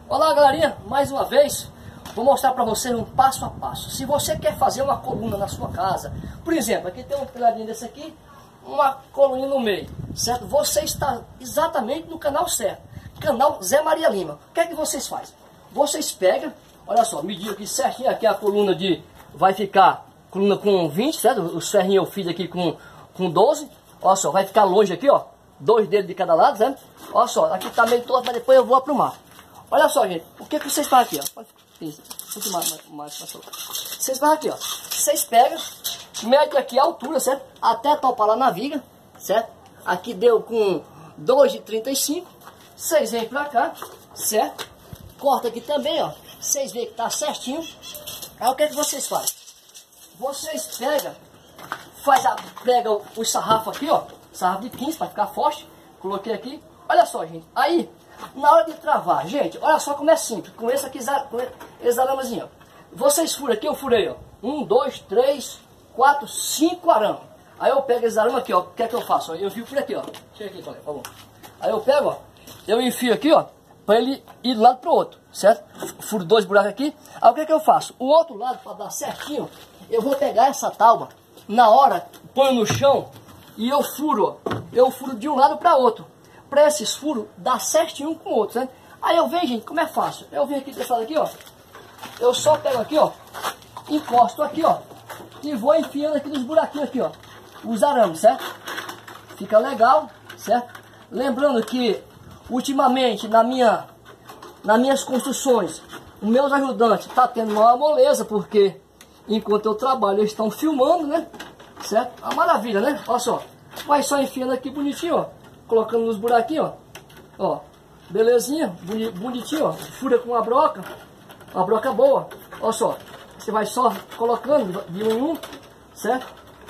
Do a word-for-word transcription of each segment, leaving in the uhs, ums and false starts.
Olá galerinha, mais uma vez vou mostrar para vocês um passo a passo. Se você quer fazer uma coluna na sua casa, por exemplo, aqui tem um pilarinho desse aqui, uma coluninha no meio, certo? Você está exatamente no canal certo, canal Zé Maria Lima. O que é que vocês fazem? Vocês pegam, olha só, mediram aqui certinho, aqui a coluna de, vai ficar coluna com vinte, certo? Os ferrinhos eu fiz aqui com, com doze, olha só, vai ficar longe aqui, ó, dois dedos de cada lado, certo? Olha só, aqui tá meio torto, mas depois eu vou aprumar. Olha só, gente, o que, que vocês fazem aqui, ó? Isso, mais, mais, mais, vocês fazem aqui, ó. Vocês pegam, medem aqui a altura, certo? Até topar lá na viga, certo? Aqui deu com dois e trinta e cinco. Vocês vêm pra cá, certo? Corta aqui também, ó. Vocês veem que tá certinho. Aí o que, que vocês fazem? Vocês pegam, faz a, pegam o sarrafo aqui, ó. Sarrafo de quinze para ficar forte. Coloquei aqui. Olha só, gente. Aí, na hora de travar, gente, olha só como é simples. Com esse aqui, com esse aramezinho, ó. Vocês furam aqui, eu furei, ó. Um, dois, três, quatro, cinco arames. Aí eu pego esse arame aqui, ó. O que é que eu faço? Eu enfio por aqui, ó. Chega aqui, colega, por favor. Aí eu pego, ó. Eu enfio aqui, ó. Para ele ir do lado pro outro, certo? Furo dois buracos aqui. Aí o que é que eu faço? O outro lado, para dar certinho, eu vou pegar essa tábua. Na hora, ponho no chão e eu furo, ó. Eu furo de um lado para outro. Para esses furos dar certinho um com o outro, né? Aí eu venho, gente, como é fácil? Eu venho aqui desse lado aqui, ó. Eu só pego aqui, ó. Encosto aqui, ó. E vou enfiando aqui nos buraquinhos aqui, ó. Os arames, certo? Fica legal, certo? Lembrando que, ultimamente, na minha, nas minhas construções, os meus ajudantes tá tendo uma moleza, porque enquanto eu trabalho, eles estão filmando, né? Certo? Uma maravilha, né? Olha só. Vai só enfiando aqui bonitinho, ó. Colocando nos buraquinhos, ó. Ó, belezinha, boni, bonitinho, ó. Fura com uma broca, uma broca boa. Olha só, você vai só colocando de um em um, certo?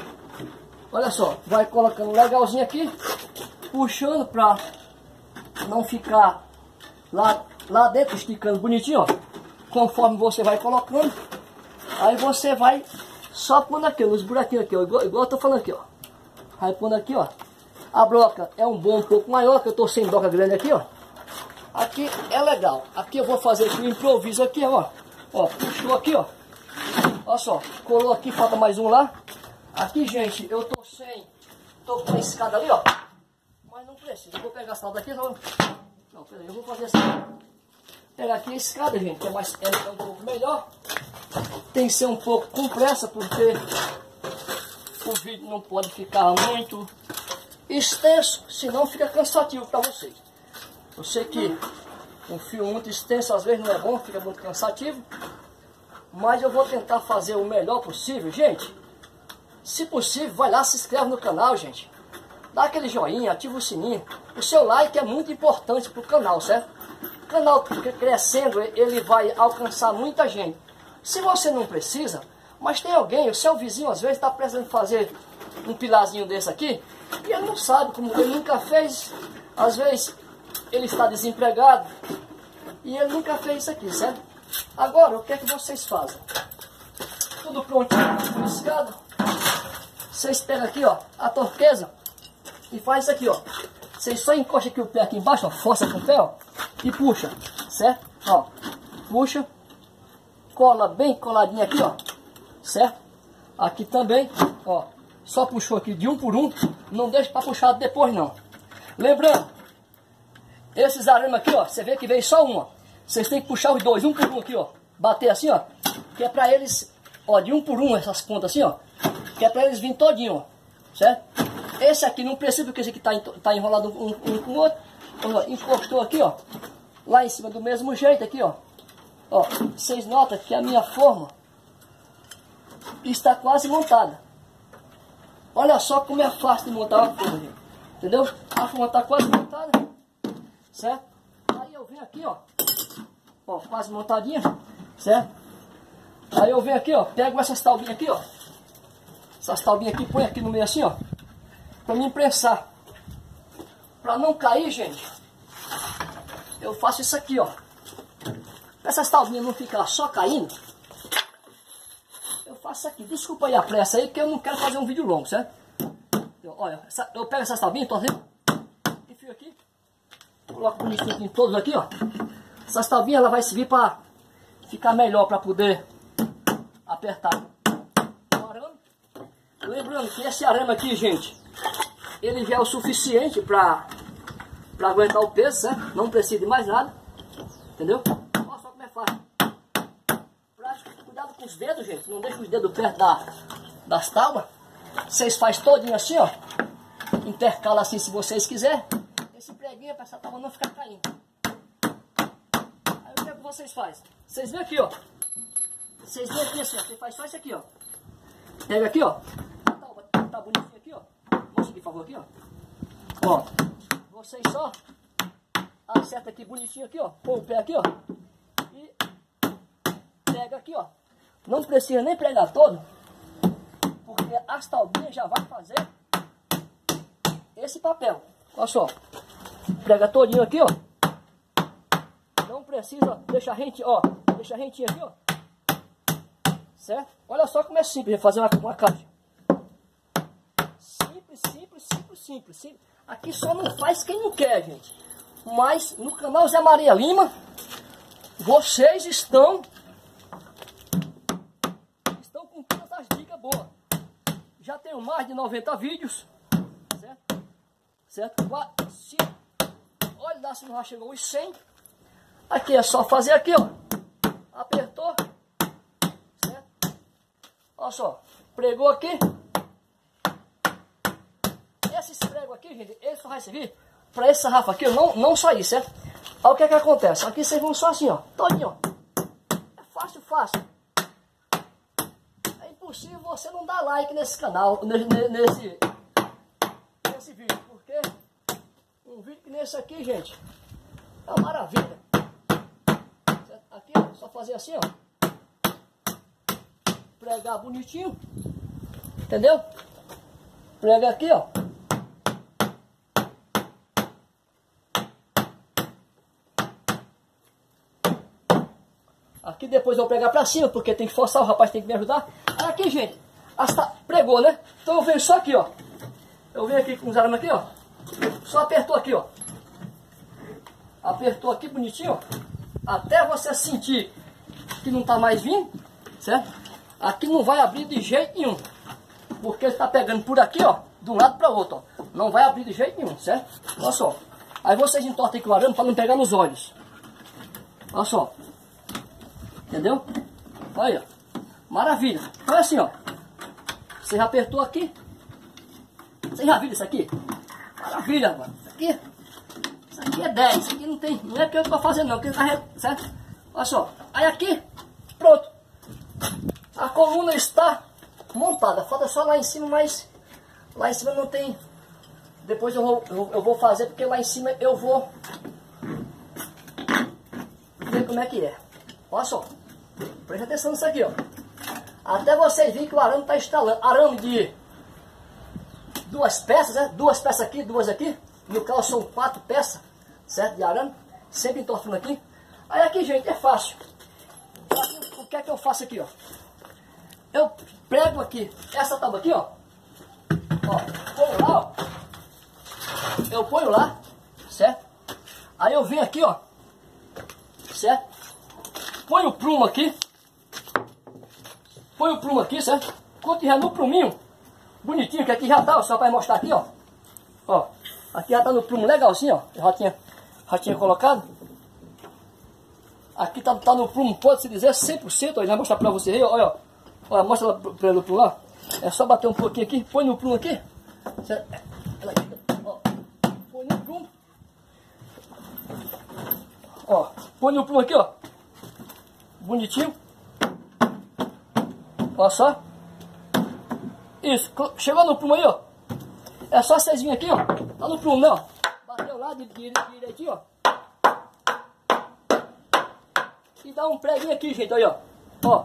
Olha só, vai colocando legalzinho aqui, puxando pra não ficar lá, lá dentro, esticando bonitinho, ó. Conforme você vai colocando, aí você vai só pondo aqui, nos buraquinhos aqui, ó. Igual, igual eu tô falando aqui, ó. Vai pondo aqui, ó. A broca é um bom um pouco maior, que eu tô sem broca grande aqui, ó. Aqui é legal. Aqui eu vou fazer aqui um improviso aqui, ó. Ó, puxou aqui, ó. Olha só, colou aqui, falta mais um lá. Aqui, gente, eu tô sem... Tô com a escada ali, ó. Mas não precisa. Eu vou pegar a escada daqui, não. Não, peraí, eu vou fazer assim. Pegar aqui a escada, gente, que é, mais, é um pouco melhor. Tem que ser um pouco com pressa, porque o vídeo não pode ficar muito extenso, senão fica cansativo para vocês. Eu sei que um fio muito extenso às vezes não é bom, fica muito cansativo, mas eu vou tentar fazer o melhor possível, gente. Se possível, vai lá, se inscreve no canal, gente. Dá aquele joinha, ativa o sininho. O seu like é muito importante para o canal, certo? O canal crescendo, ele vai alcançar muita gente. Se você não precisa, mas tem alguém, o seu vizinho às vezes está precisando fazer um pilarzinho desse aqui, e ele não sabe como, ele nunca fez, às vezes ele está desempregado, e ele nunca fez isso aqui, certo? Agora, o que é que vocês fazem? Tudo prontinho, com escada, vocês pegam aqui, ó, a torqueza, e faz isso aqui, ó. Vocês só encostam aqui o pé aqui embaixo, ó, força com o pé, ó, e puxa, certo? Ó, puxa, cola bem coladinho aqui, ó, certo? Aqui também, ó. Só puxou aqui de um por um, não deixa para puxar depois não. Lembrando, esses arames aqui, ó, você vê que veio só um, ó. Vocês têm que puxar os dois, um por um aqui, ó. Bater assim, ó, que é para eles, ó, de um por um essas pontas assim, ó. Que é para eles virem todinho, ó, certo? Esse aqui não precisa, porque esse aqui tá, tá enrolado um, um com o outro. Ó, encostou aqui, ó, lá em cima do mesmo jeito aqui, ó. Ó, vocês notam que a minha forma está quase montada. Olha só como é fácil de montar uma forma, gente. Entendeu? A forma está quase montada, certo? Aí eu venho aqui, ó. Ó, quase montadinha, certo? Aí eu venho aqui, ó. Pego essas taubinhas aqui, ó. Essas taubinhas aqui, põe aqui no meio assim, ó. Pra me imprensar. Pra não cair, gente, eu faço isso aqui, ó. Pra essas taubinhas não ficar só caindo, eu faço isso aqui. Desculpa aí a pressa aí, que eu não quero fazer um vídeo longo, certo? Eu, olha, essa, eu pego essas taubinhas, tô assim, enfio aqui, coloco bonitinho em todos aqui, ó. Essas taubinhas ela vai servir para ficar melhor, para poder apertar o arame. Lembrando que esse arame aqui, gente, ele já é o suficiente para para aguentar o peso, certo? Não precisa de mais nada, entendeu? Olha só como é fácil. Prático. Cuidado com os dedos, gente, não deixa os dedos perto da, das tábuas. Vocês fazem todinho assim, ó, intercala assim se vocês quiserem. Esse preguinho é para essa tábua não ficar caindo. Aí o que é que vocês fazem? Vocês vêm aqui, ó. Vocês vêm aqui assim, ó. Você faz só isso aqui, ó. Pega aqui, ó. A tábua tá bonitinha aqui, ó. Mostra aqui, por favor, aqui, ó. Ó. Vocês só acerta aqui bonitinho aqui, ó. Põe o pé aqui, ó. E pega aqui, ó. Não precisa nem pregar todo, porque as taubinhas já vai fazer esse papel. Olha só. Prega todinho aqui, ó. Não precisa deixar rente, ó. Deixa rentinho aqui, ó. Certo? Olha só como é simples fazer uma, uma caixa. Simples, simples, simples, simples, simples. Aqui só não faz quem não quer, gente. Mas no canal Zé Maria Lima, vocês estão estão com todas as dicas boas. Já tenho mais de noventa vídeos, certo? Certo? Se, olha lá se não já chegou os cem. Aqui é só fazer aqui, ó. Apertou. Certo? Olha só. Pregou aqui. Esses pregos aqui, gente, ele só vai servir para esse sarrafo aqui, não, não sair, certo? Aí o que é que acontece? Aqui vocês vão só assim, ó. Todinho, ó. É fácil, fácil. É impossível você não dar like nesse canal, nesse, nesse, nesse vídeo, porque um vídeo que nesse aqui, gente, é uma maravilha. Certo? Aqui, ó, só fazer assim, ó. Pregar bonitinho. Entendeu? Prega aqui, ó. Aqui depois eu vou pregar pra cima, porque tem que forçar, o rapaz tem que me ajudar. Aí aqui, gente, hasta pregou, né? Então eu venho só aqui, ó. Eu venho aqui com os arames aqui, ó. Só apertou aqui, ó. Apertou aqui bonitinho, ó. Até você sentir que não tá mais vindo, certo? Aqui não vai abrir de jeito nenhum. Porque ele tá pegando por aqui, ó. De um lado para o outro, ó. Não vai abrir de jeito nenhum, certo? Olha só. Aí vocês entortam aqui o arame para não pegar nos olhos. Olha só. Entendeu? Olha. Maravilha. Então é assim, ó. Você já apertou aqui. Você já viu isso aqui? Maravilha, mano. Isso aqui, isso aqui é dez. Isso aqui não tem. Não é que eu tô fazendo, não. Que tá, certo? Olha só. Aí aqui. Pronto. A coluna está montada. Falta só lá em cima, mas lá em cima não tem. Depois eu vou, eu, eu vou fazer, porque lá em cima eu vou ver como é que é. Olha só. Presta atenção nisso aqui, ó. Até vocês verem que o arame está instalando. Arame de duas peças, né? Duas peças aqui, duas aqui. No caso são quatro peças, certo? De arame. Sempre entortando aqui. Aí aqui, gente, é fácil. Aqui, o que é que eu faço aqui, ó? Eu prego aqui essa tábua aqui, ó. Ó, ponho lá, ó. Eu ponho lá, certo? Aí eu venho aqui, ó. Certo? Põe o prumo aqui. Põe o prumo aqui, certo? Quando tiver no pruminho, bonitinho, que aqui já tá, ó, só para mostrar aqui, ó. Ó, aqui já tá no prumo legalzinho, ó. Eu já tinha, já tinha colocado. Aqui tá, tá no prumo, pode-se dizer cem por cento, ó. Eu vou mostrar para vocês aí, ó. Olha, ó. Mostra para ele o prumo lá. É só bater um pouquinho aqui, põe no prumo aqui. Certo? Ó, põe no prumo. Ó, põe no prumo aqui, ó. Bonitinho. Olha só. Isso. Chegou no prumo aí, ó. É só vocês virem aqui, ó. Tá no prumo, não. Bateu lá direitinho, ó. E dá um preguinho aqui, gente. Aí, ó. Ó.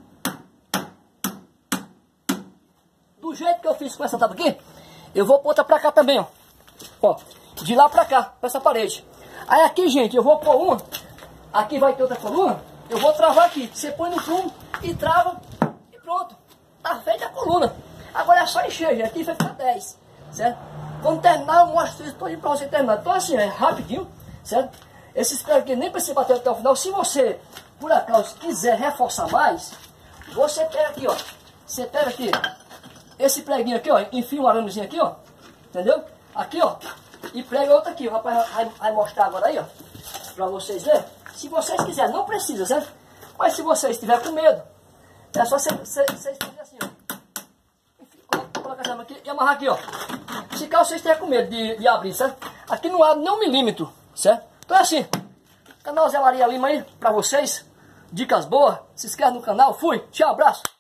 Do jeito que eu fiz com essa tábua aqui, eu vou pôr outra pra cá também, ó. Ó. De lá pra cá, pra essa parede. Aí aqui, gente, eu vou pôr uma. Aqui vai ter outra coluna. Eu vou travar aqui. Você põe no prumo e trava. E pronto. Tá feita a coluna. Agora é só encher, gente. Aqui vai ficar dez. Certo? Quando terminar, eu mostro isso todo pra você terminar. Então assim, é rapidinho. Certo? Esses pregos aqui nem precisa bater até o final. Se você, por acaso, quiser reforçar mais, você pega aqui, ó. Você pega aqui, esse preguinho aqui, ó. Enfia um aramezinho aqui, ó. Entendeu? Aqui, ó. E prega outro aqui. O rapaz vai, vai mostrar agora aí, ó. Pra vocês verem. Se vocês quiserem, não precisa, certo? Mas se vocês estiverem com medo, é só vocês fazerem assim, ó. Coloca essa aqui e amarrar aqui, ó. Se caso vocês estiverem com medo de, de abrir, certo? Aqui não abre nem um milímetro, certo? Então é assim. Canal Zé Maria Lima aí pra vocês. Dicas boas. Se inscreve no canal. Fui. Tchau, abraço.